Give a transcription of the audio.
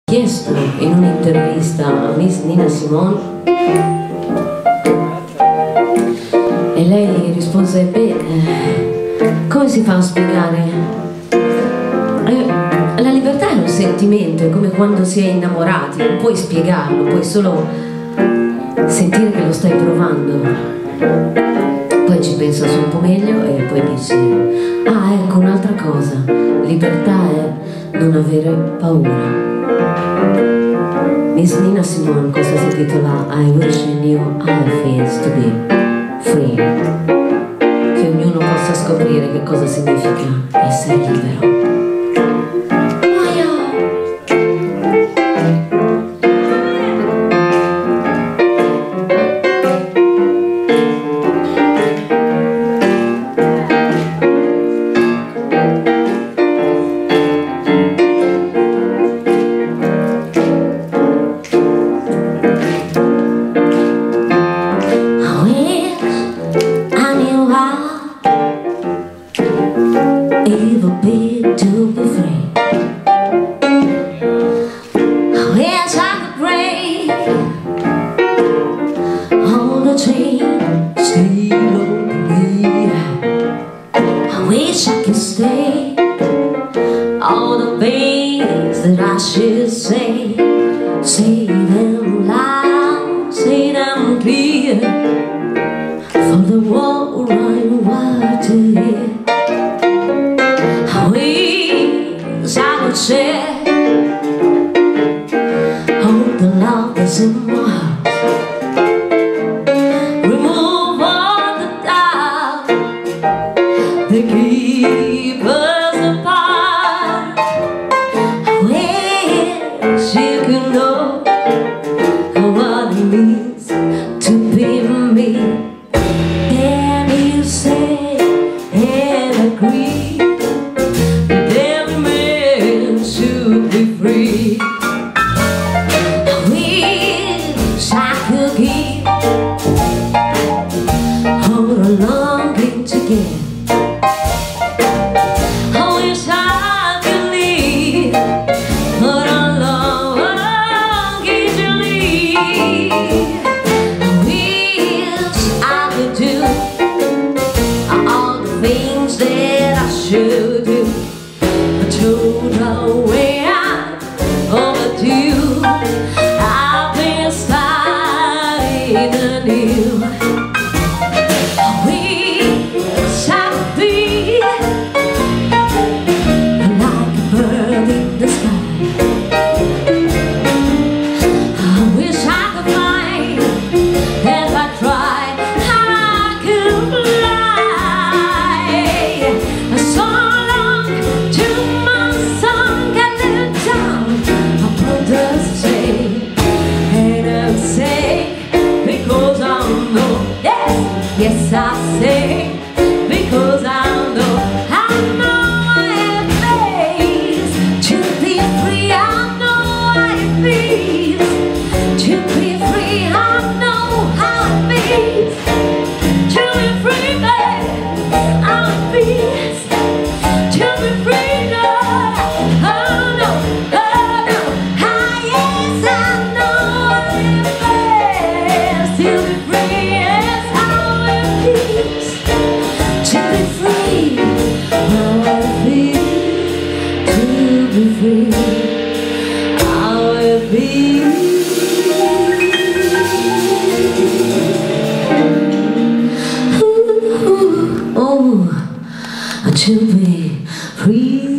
Chiesto in un'intervista a Miss Nina Simone e lei rispose: beh, come si fa a spiegare? La libertà è un sentimento, è come quando si è innamorati, non puoi spiegarlo, puoi solo sentire che lo stai provando. Poi ci pensa su un po' meglio e poi dice: ah, ecco un'altra cosa, libertà è non avere paura. Miss Nina Simone, questa si intitola I Wish I Knew How It Feels to Be Free. Che ognuno possa scoprire che cosa significa essere libero. It would be to be free. I wish I could break all the chains stay on me. I wish I could stay all the things that I should say them loud, say them clear, for the world right wide to hear. I would share all the love that's in my heart. Remove all the doubt that keep us apart. I wish you could know what it means to be me. Can you say and agree? Free. I wish I could keep all the longing to get. I wish I could leave all the longing to leave. I wish I could do all the things that I should do. I told the way overdue. I've been starting anew. I wish I could be like a bird in the sky. I wish I could fly, if I tried, I could fly. So long to my song and the town. Because I know, yes I say, because I know what it feels to be free. I know what it feels to be free. I know how it feels to be free, babe. How it feels to be free. Free, how it feels to be free.